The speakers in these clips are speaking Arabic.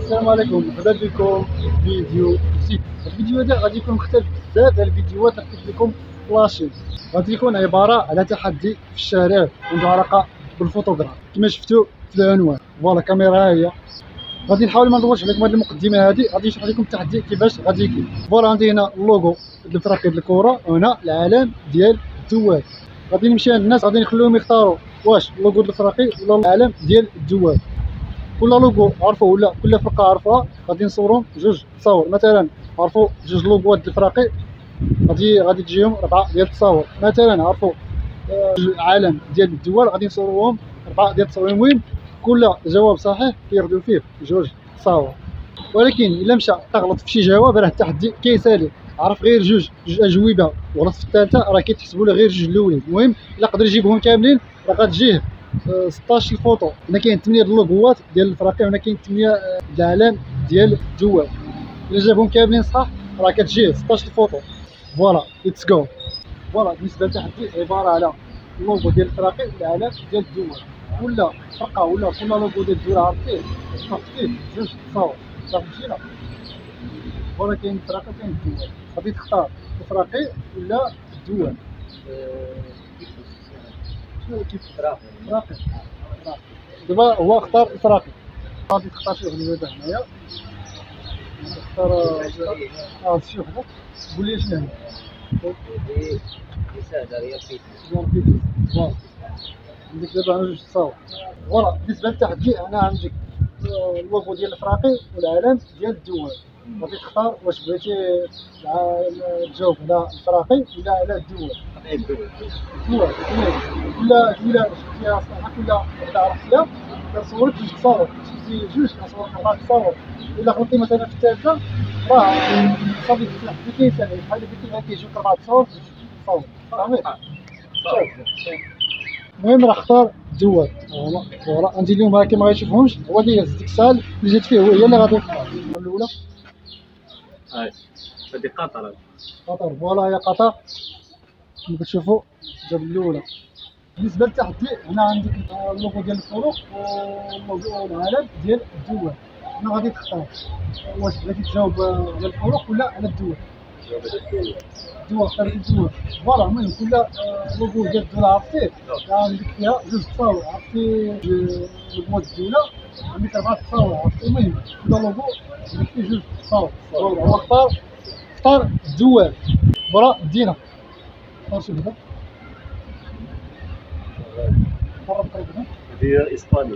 السلام عليكم، مرحبا بكم في فيديو جديد. الفيديو هذا غادي يكون مختلف بزاف على الفيديوات اللي درت لكم لاشين. غادي يكون عباره على تحدي في الشارع عنده علاقه بالفوتوغراف كما شفتوا في العنوان. فوالا كاميرا ها هي. غادي نحاول ما ندورش عليكم هذه المقدمه هذه، غادي نشرح لكم التحدي كيفاش غادي يكون. فوالا عندي هنا اللوغو الفريق ديال الكره وهنا العلم ديال الدواد. غادي نمشي عند الناس غادي نخليهم يختاروا واش اللوغو الفريقي ولا العلم ديال الدواد. كل لوغو عرفوه ولا كل فرقه عرفوها غادي نصورهم جوج تصاور. مثلا عرفوا جوج لوغوات الفريقي غادي تجيهم 4 ديال التصاور. مثلا عرفوا العلم ديال الدول غادي نصوروهم 4 ديال التصاور. المهم كل جواب صحيح كياخذوا فيه جوج تصاور. ولكن الا مشى تغلط في شي جواب راه التحدي كيسالي. عرف غير جوج اجوبه وغلط في الثالثه راه كيتحسبوا له غير جوج الاولين. المهم الا قدر يجيبهم كاملين راه غتجيه 16 فوطو. هنا كاين 8 اللوغوات ديال الفريق وهنا كاين 8 العلم ديال الدول. الا جابهم كاملين صح راه كتجيه 16 فوطو. فوالا ليتس جو. فوالا بالنسبه للتحدي عباره على اللوغو ديال الفريق والعلم ديال الدول. كل فرقه ولا كل لوغو ديال الدوله عرفتيه تحط فيه جوج تصاور. صافي مشينا. فوالا كاين الفريق وكاين الدول. غادي تختار الفريق ولا الدول. كيف فراقي دابا هو اختار الفراقي. غادي تختار شي وحده دابا هنايا. تختار شي وحده. قول لي شنو هي. سهله ريال بيتي. فوالا عندك دابا هنا جوج تصاور. فوالا بالنسبه للتحدي انا عندك اللوغو ديال الفراقي والعلم ديال الدول. غادي تختار واش بغيتي تجاوب على الفراقي ولا على الدول. الدول ولا شفتيها صحيح ولا وحده عرفتيها كنصورك جوج تصاور. شفتي جوج كنصورك 4 تصاور. الا غلطتي مثلا في الثالثه راه صافي التحدي كيسالي بحال قلتي كيجيوك 4 تصاور جوج تصاور. فهمت؟ المهم راه اختار الدول. فوالا عندي اليوم راه كيما غيشوفهمش هو ديال ديك السال اللي جات فيه هي اللي غادي تختار الاولى. هذه قطر. قطر. فوالا هي قطر كما كتشوفوا جاب الاولى. بالنسبه للتحدي هنا عندك اللوغو ديال الفرق واللوغو العلم ديال الدول. هنا غادي تختار واش بغيتي تجاوب على الفرق ولا على الدول. الدول اختاريتي الدول. فوالا المهم كل لوغو ديال الدوله عرفتيه عندك فيها جوج تصاور. عرفتي لوغوات الدوله عندك 4 تصاور. عرفتي المهم كل لوغو عندك فيه جوج تصاور. فوالا هو اختار الدول. فوالا بدينا. اختار شي وحده. هذه اسبانيا.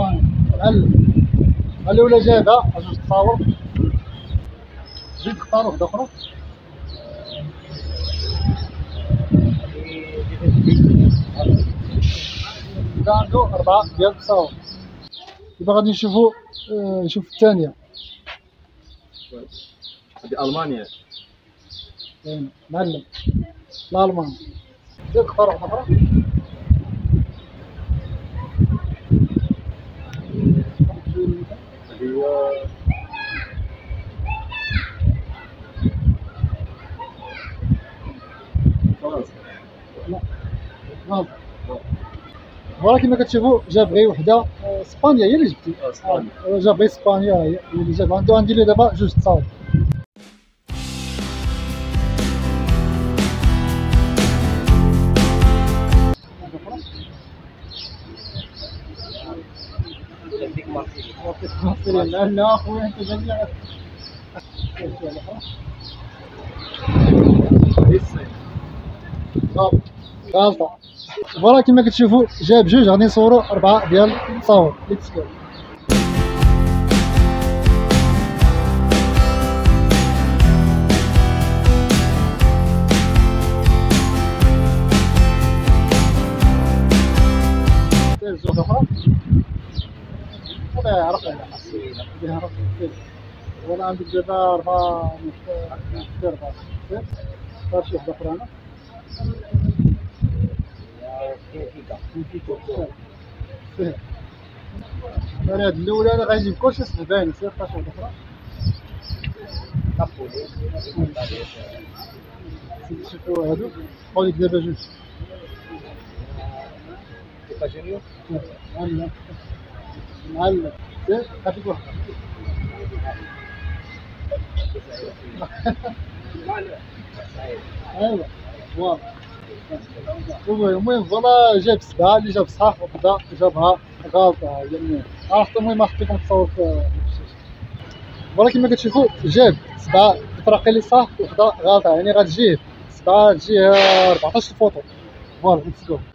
الاولى جابها جوج تصاور. زيد اختار وحده اخرى. بدا عنده 4 ديال التصاور. دابا غادي نشوفوا نشوف الثانيه. هذه المانيا. معلم الالمان. زيد اختار وحده اخرى. فرنسا. فوالا كما كتشوفوا جاب غير وحده. اسبانيا هي اللي جبتي. جاب غير اسبانيا هي اللي جاب. عندي له دابا جوج تصاور. لا اخويا انت جاي غلطة. فوالا كما كتشوفوا جاب جوج غادي نصوروا 4 ديال التصاور. ليتس جو. زوج اخرى. هذا يعرف ولا عندك دابا 4 اختار شي وحده اخرى. انا انا هاد الاولى انا غنجيب كلشي صحباني. سير اختار شي وحده اخرى. شوفوا هادو بقاو لك دابا جوج. معلم. سير هاتيك وحده. ايوا فوالا. المهم فوالا جاب 7 اللي جاب صح وحده جابها غلطه يعني عرفت. المهم حطيت لكم التصاور في الشاشه. فوالا كما كتشوفوا جاب 7 الفرق اللي صح وحده غلطه، يعني غتجيه 7 تجيه 14 فوطو. فوالا ليتس جو.